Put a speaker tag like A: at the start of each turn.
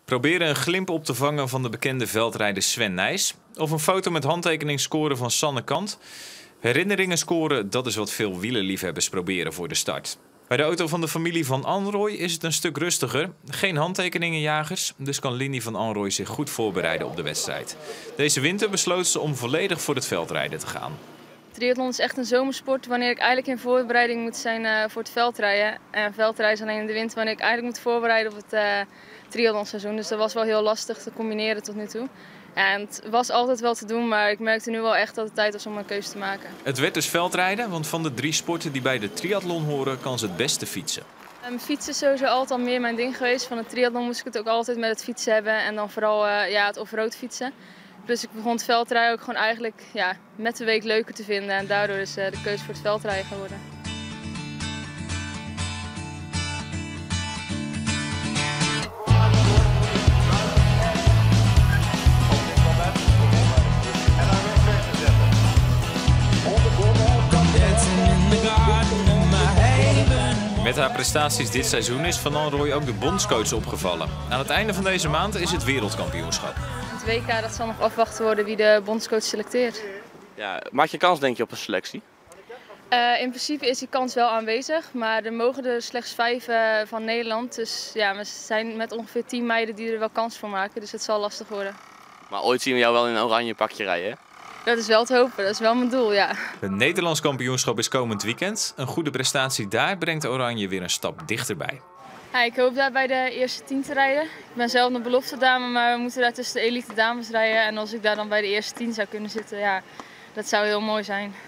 A: Proberen een glimp op te vangen van de bekende veldrijder Sven Nys. Of een foto met handtekening scoren van Sanne Kant. Herinneringen scoren, dat is wat veel wielerliefhebbers proberen voor de start. Bij de auto van de familie van Anrooy is het een stuk rustiger. Geen handtekeningenjagers, dus kan Lindy van Anrooy zich goed voorbereiden op de wedstrijd. Deze winter besloot ze om volledig voor het veldrijden te gaan.
B: Triathlon is echt een zomersport wanneer ik eigenlijk in voorbereiding moet zijn voor het veldrijden. En veldrijden is alleen in de winter wanneer ik eigenlijk moet voorbereiden op het triathlonseizoen. Dus dat was wel heel lastig te combineren tot nu toe. En het was altijd wel te doen, maar ik merkte nu wel echt dat het tijd was om een keuze te maken.
A: Het werd dus veldrijden, want van de 3 sporten die bij de triathlon horen, kan ze het beste fietsen.
B: Fietsen is sowieso altijd al meer mijn ding geweest. Van het triathlon moest ik het ook altijd met het fietsen hebben en dan vooral het offroad fietsen. Dus ik begon het veldrijden ook gewoon eigenlijk met de week leuker te vinden en daardoor is de keuze voor het veldrijden geworden.
A: Met haar prestaties dit seizoen is Van Anrooy ook de bondscoach opgevallen. Aan het einde van deze maand is het wereldkampioenschap.
B: Het WK dat zal nog afwachten worden wie de bondscoach selecteert.
C: Ja, maak je kans denk je op een selectie?
B: In principe is die kans wel aanwezig, maar er mogen er slechts 5 van Nederland. Dus ja, we zijn met ongeveer 10 meiden die er wel kans voor maken, dus het zal lastig worden.
C: Maar ooit zien we jou wel in een oranje pakje rijden, hè?
B: Dat is wel te hopen, dat is wel mijn doel, ja.
A: Het Nederlands kampioenschap is komend weekend. Een goede prestatie daar brengt Oranje weer een stap dichterbij.
B: Ja, ik hoop daar bij de eerste 10 te rijden. Ik ben zelf een belofte dame, maar we moeten daar tussen de elite dames rijden. En als ik daar dan bij de eerste 10 zou kunnen zitten, ja, dat zou heel mooi zijn.